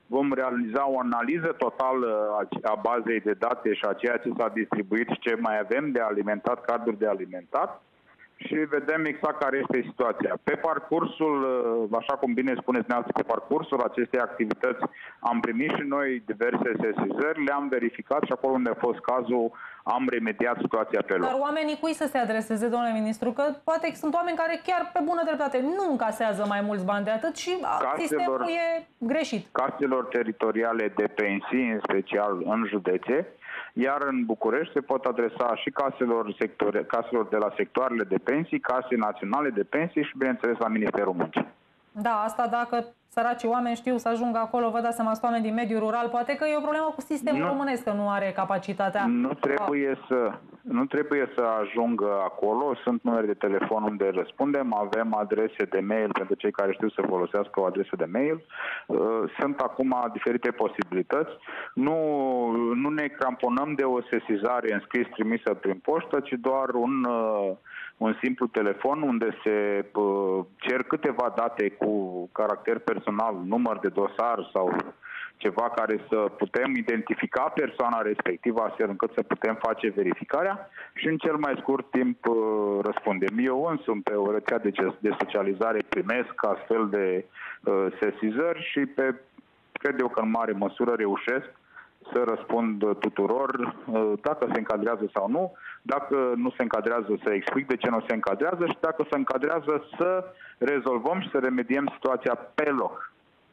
vom realiza o analiză totală a bazei de date și a ceea ce s-a distribuit și ce mai avem de alimentat, carduri de alimentat, și vedem exact care este situația. Pe parcursul, așa cum bine spuneți dumneavoastră, pe parcursul acestei activități am primit și noi diverse sesizări, le-am verificat și acolo unde a fost cazul am remediat situația pe loc. Dar oamenii cui să se adreseze, domnule ministru? Că poate sunt oameni care chiar pe bună dreptate nu încasează mai mulți bani de atât și caselor, sistemul e greșit. Caselor teritoriale de pensii, în special în județe, iar în București se pot adresa și caselor, sector, caselor de la sectoarele de pensii, case naționale de pensii și, bineînțeles, la Ministerul Muncii. Da, asta dacă săracii oameni știu să ajungă acolo, vă dați seama, sunt oameni din mediul rural, poate că e o problemă cu sistemul nu, românesc, că nu are capacitatea. Nu trebuie, să, nu trebuie să ajungă acolo, sunt numere de telefon unde răspundem, avem adrese de mail pentru cei care știu să folosească o adresă de mail, sunt acum diferite posibilități. Nu, nu ne cramponăm de o sesizare în scris trimisă prin poștă, ci doar un... un simplu telefon unde se uh, cer câteva date cu caracter personal, număr de dosar sau ceva care să putem identifica persoana respectivă astfel încât să putem face verificarea și în cel mai scurt timp uh, răspundem. Eu însumi pe o rețea de, de socializare primesc astfel de uh, sesizări și pe, cred eu că în mare măsură reușesc să răspund tuturor dacă se încadrează sau nu, dacă nu se încadrează să explic de ce nu se încadrează și dacă se încadrează să rezolvăm și să remediem situația pe loc.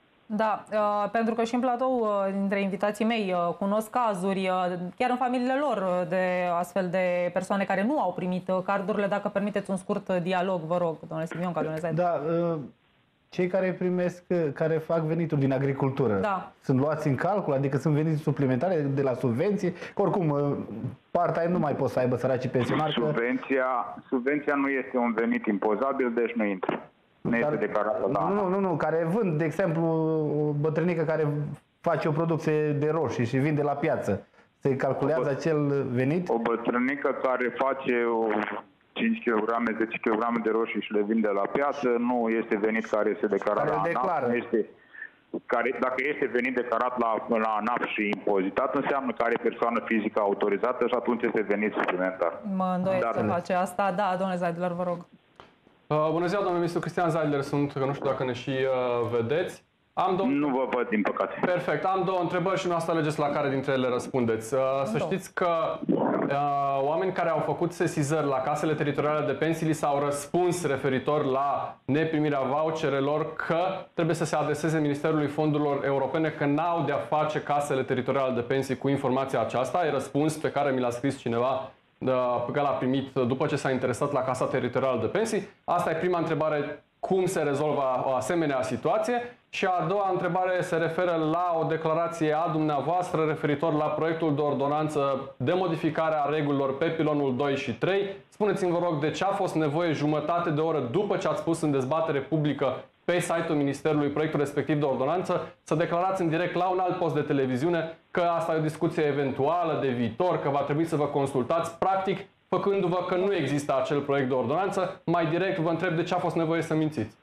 Da, uh, pentru că și în platou, uh, dintre invitații mei, uh, cunosc cazuri, uh, chiar în familiile lor, uh, de astfel de persoane care nu au primit uh, cardurile. Dacă permiteți un scurt uh, dialog, vă rog, domnule Simionca, domnule Zaid. Da, uh... Cei care primesc, care fac venituri din agricultură, da, sunt luați în calcul, adică sunt venituri suplimentare de la subvenții, că oricum part-time nu mai pot să aibă săracii pensionari. Subvenția, subvenția nu este un venit impozabil, deci nu intră. Nu Dar, este declarată. Da. Nu, nu, nu, care vând, de exemplu, o bătrânică care face o producție de roșii și vinde la piață, se calculează o acel venit? O bătrânică care face o cinci kilograme, zece kilograme de roșii și le vinde la piață, nu este venit care este declarat la ANAF. Este, care, dacă este venit declarat la, la ANAF și impozitat, înseamnă că are persoană fizică autorizată și atunci este venit suplimentar. Mă îndoiesc să face asta. Da, domnule Zaidler, vă rog. Uh, bună ziua, domnule ministru. Cristian Zaidler sunt, că nu știu dacă ne și uh, vedeți. Am două... Nu vă văd, din păcate. Perfect. Am două întrebări și noastră alegeți la care dintre ele răspundeți. Uh, să știți că uh, oameni care au făcut sesizări la casele teritoriale de pensii li s-au răspuns referitor la neprimirea voucherelor că trebuie să se adreseze Ministerului Fondurilor Europene, că n-au de-a face casele teritoriale de pensii cu informația aceasta. E răspuns pe care mi l-a scris cineva pe care l-a primit după ce s-a interesat la Casa Teritorială de Pensii. Asta e prima întrebare, cum se rezolvă o asemenea situație. Și a doua întrebare se referă la o declarație a dumneavoastră referitor la proiectul de ordonanță de modificare a regulilor pe pilonul doi și trei. Spuneți-mi, vă rog, de ce a fost nevoie jumătate de oră după ce ați pus în dezbatere publică pe site-ul Ministerului proiectul respectiv de ordonanță să declarați în direct la un alt post de televiziune că asta e o discuție eventuală de viitor, că va trebui să vă consultați, practic făcându-vă că nu există acel proiect de ordonanță. Mai direct vă întreb de ce a fost nevoie să mințiți.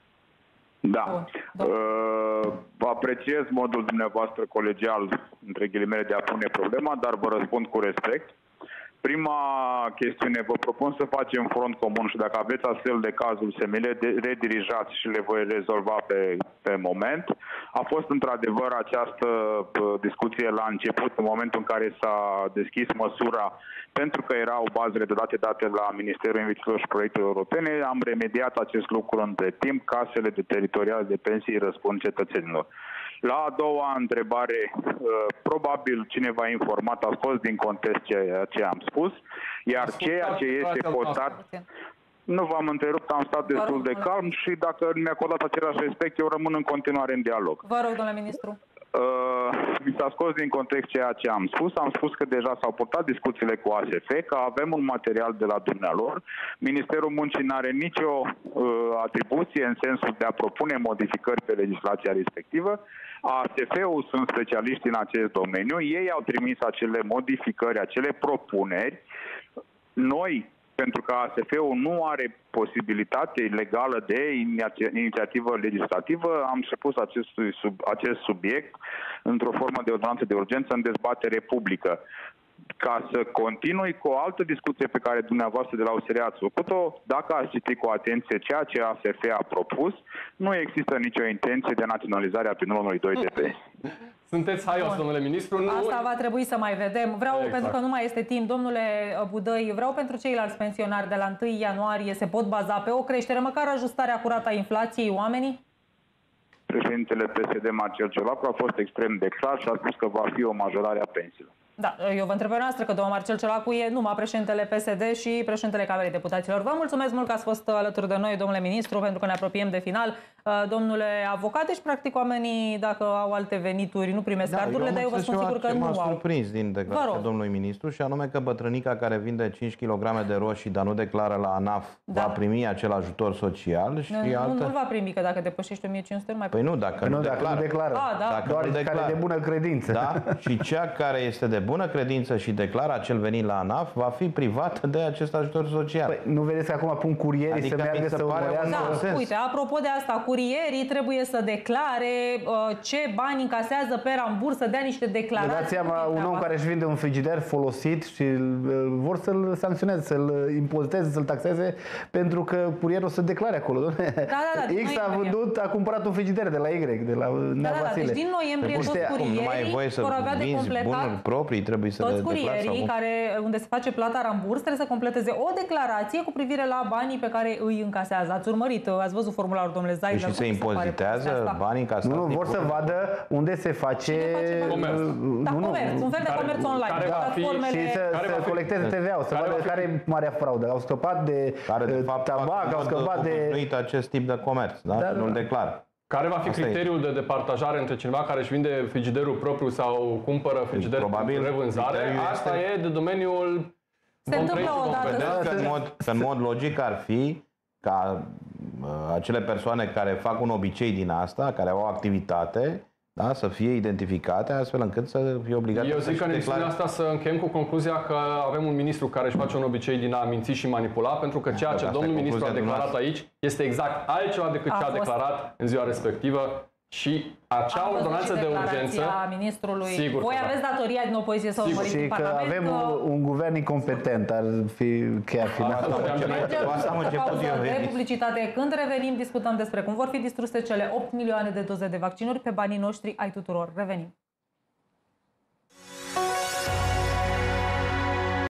Da. Uh, apreciez modul dumneavoastră colegial, între ghilimele, de a pune problema, dar vă răspund cu respect. Prima chestiune, vă propun să facem front comun și dacă aveți astfel de cazuri, să mi le redirijați și le voi rezolva pe, pe moment. A fost într-adevăr această discuție la început, în momentul în care s-a deschis măsura, pentru că erau bazele de date date la Ministerul Investițiilor și Proiectelor Europene. Am remediat acest lucru între timp, casele de teritoriale de pensii răspund cetățenilor. La a doua întrebare, probabil cineva informat a scos din context ceea ce am spus, iar ceea ce este postat... Nu v-am întrerupt, am stat destul de calm și dacă mi-a acordat același respect, eu rămân în continuare în dialog. Vă rog, domnule ministru. Mi s-a scos din context ceea ce am spus. Am spus că deja s-au purtat discuțiile cu A S F, că avem un material de la dumnealor. Ministerul Muncii nu are nicio uh, atribuție în sensul de a propune modificări pe legislația respectivă. A S F-ul sunt specialiști în acest domeniu. Ei au trimis acele modificări, acele propuneri. Noi, pentru că A S F-ul nu are posibilitate legală de inițiativă legislativă, am supus acest, sub, acest subiect într-o formă de ordonanță de urgență în dezbatere publică. Ca să continui cu o altă discuție pe care dumneavoastră de la U S R ați făcut-o, dacă ați citit cu atenție ceea ce A S F a propus, nu există nicio intenție de naționalizare a pilonului doi de pensii. Sunteți haios, domnule ministru. Nu... Asta va trebui să mai vedem. Vreau, exact. pentru că nu mai este timp, domnule Budăi, vreau pentru ceilalți pensionari de la întâi ianuarie se pot baza pe o creștere, măcar ajustarea curată a inflației oamenii? Președintele P S D, Marcel Ciolacu, a fost extrem de clar și a spus că va fi o majorare a pensiilor. Da, eu vă întreb pe noastră că domnul Marcel Ciolacu e numai președintele P S D și președintele Camerei Deputaților. Vă mulțumesc mult că ați fost alături de noi, domnule ministru, pentru că ne apropiem de final. Domnule avocat, deci practic oamenii, dacă au alte venituri, nu primesc da, cardurile, dar eu vă spun sigur că nu au. M-a surprins din declarația domnului ministru și anume că bătrânica care vinde cinci kilograme de roșii, dar nu declară la ANAF, da. va primi acel ajutor social și nu, altă... Nu, nu va primi, că dacă depășești o mie cinci sute nu mai Păi nu, dacă nu, nu declară. Dacă nu declară. A, da. Dacă doar nu declară. Care de bună credință. Da? Și cea care este de bună credință și declară acel venit la ANAF va fi privată de acest ajutor social. Păi, nu vedeți că acum pun curierii adică să meargă să urmărească? Da, uite, apropo de asta, curierii trebuie să declare uh, ce bani încasează pe ramburs, să dea niște declarații. Dați seama, un om care își vinde un frigider folosit și uh, vor să-l sancționeze, să-l impoziteze, să-l taxeze, pentru că curierul să declare acolo. Da, da, da, X a vândut, a cumpărat un frigider de la Y, de la Nea da, da, Vasile. Deci din noiembrie toți curierii vor avea de completat proprii, trebuie să toți curierii care, unde se face plata ramburs, trebuie să completeze o declarație cu privire la banii pe care îi încasează. Ați urmărit, ați văzut formularul, domnule Zaidă. Și se impozitează banii încasați. Nu, vor să vadă unde se face comerț. Da, comerț, un fel de comerț online. Care va fi, și să colecteze T V A-ul, să vadă care e marea fraudă. Au scăpat de tabac, au scăpat de... acest tip de comerț, da? Nu-l declară. Care va fi Asta criteriul e. de departajare între cineva care își vinde frigiderul propriu sau cumpără frigider probabil revânzare? Asta este... e de domeniul... Se întâmplă odată. Vedeți că în mod, că în mod logic ar fi ca uh, acele persoane care fac un obicei din asta, care au o activitate, da, să fie identificate astfel încât să fie obligate Eu să zic că în emisiunea asta să încheiem cu concluzia că avem un ministru care își face un obicei din a minți și manipula, pentru că ceea ce domnul ministru a declarat aici este exact altceva decât ce a declarat în ziua respectivă. Și acea ordonanță de urgență a ministrului. Sigur Voi aveți datoria din opoziție să urmăriți în Parlament. Și că avem un, un guvern incompetent, ar fi chiar final. Asta am început eu. De publicitate. Când revenim, discutăm despre cum vor fi distruse cele opt milioane de doze de vaccinuri pe banii noștri ai tuturor. Revenim.